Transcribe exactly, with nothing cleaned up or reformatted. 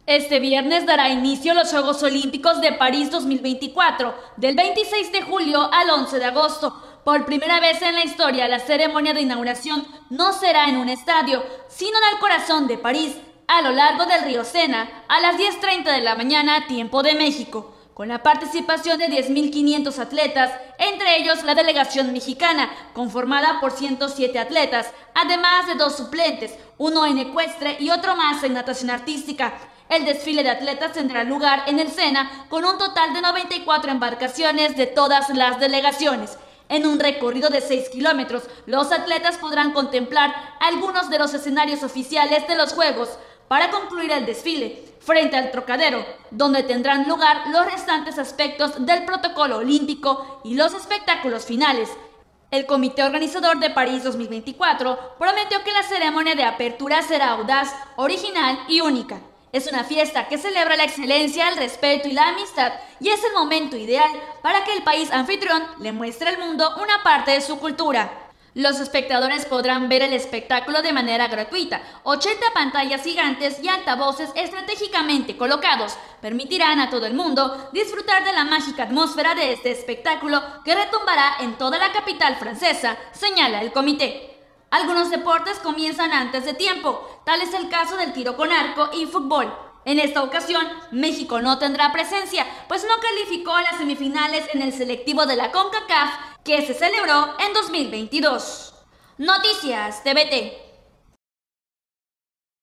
Este viernes dará inicio los Juegos Olímpicos de París dos mil veinticuatro, del veintiséis de julio al once de agosto. Por primera vez en la historia, la ceremonia de inauguración no será en un estadio, sino en el corazón de París, a lo largo del río Sena, a las diez treinta de la mañana, tiempo de México, con la participación de diez mil quinientos atletas, entre ellos la delegación mexicana, conformada por ciento siete atletas, además de dos suplentes, uno en ecuestre y otro más en natación artística. El desfile de atletas tendrá lugar en el Sena con un total de noventa y cuatro embarcaciones de todas las delegaciones. En un recorrido de seis kilómetros, los atletas podrán contemplar algunos de los escenarios oficiales de los Juegos para concluir el desfile frente al Trocadero, donde tendrán lugar los restantes aspectos del protocolo olímpico y los espectáculos finales. El comité organizador de París dos mil veinticuatro prometió que la ceremonia de apertura será audaz, original y única. Es una fiesta que celebra la excelencia, el respeto y la amistad, y es el momento ideal para que el país anfitrión le muestre al mundo una parte de su cultura. Los espectadores podrán ver el espectáculo de manera gratuita. ochenta pantallas gigantes y altavoces estratégicamente colocados permitirán a todo el mundo disfrutar de la mágica atmósfera de este espectáculo que retumbará en toda la capital francesa, señala el comité. Algunos deportes comienzan antes de tiempo, tal es el caso del tiro con arco y fútbol. En esta ocasión, México no tendrá presencia, pues no calificó a las semifinales en el selectivo de la CONCACAF, que se celebró en dos mil veintidós. Noticias T V T.